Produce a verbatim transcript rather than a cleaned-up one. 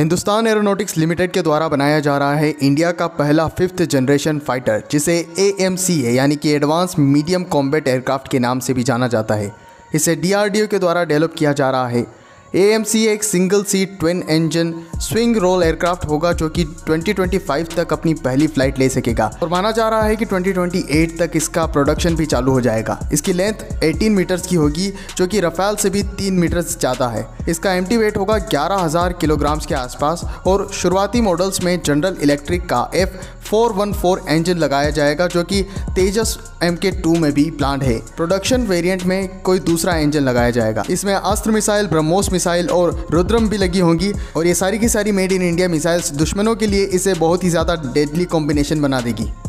Hindustan aeronautics limited के द्वारा बनाया जा रहा है इंडिया का पहला फिफ्थ जनरेशन फाइटर, जिसे ए एम सी ए यानी कि एडवांस मीडियम कॉम्बैट एयरक्राफ्ट के नाम से भी जाना जाता है। इसे डी आर डी ओ के द्वारा डेवलप किया जा रहा है। ए एम सी ए एक single seat twin engine swing role aircraft होगा जो कि ट्वेंटी ट्वेंटी फाइव तक अपनी पहली फ्लाइट ले सकेगा और माना जा रहा है कि ट्वेंटी ट्वेंटी एट तक इसका प्रोडक्शन भी चालू हो जाएगा। इसकी लेंथ अठारह मीटर्स की होगी जो कि रफाल से भी तीन मीटर ज़्यादा है। इसका एम्प्टी वेट होगा ग्यारह हज़ार किलोग्राम्स के आसपास और शुरुआती मॉडल्स में जनरल इलेक्ट्रिक का F four one four engine लगाया जाएगा जो कि तेजस एम के टू में भी प्लांट है। प्रोडक्शन वेरिएंट में कोई दूसरा इंजन लगाया जाएगा। इसमें अस्त्र मिसाइल, ब्रह्मोस मिसाइल और रुद्रम भी लगी होंगी और ये सारी की सारी मेड इन इंडिया मिसाइल्स दुश्मनों के लिए इसे बहुत ही ज़्यादा डेडली कॉम्बिनेशन बना देगी।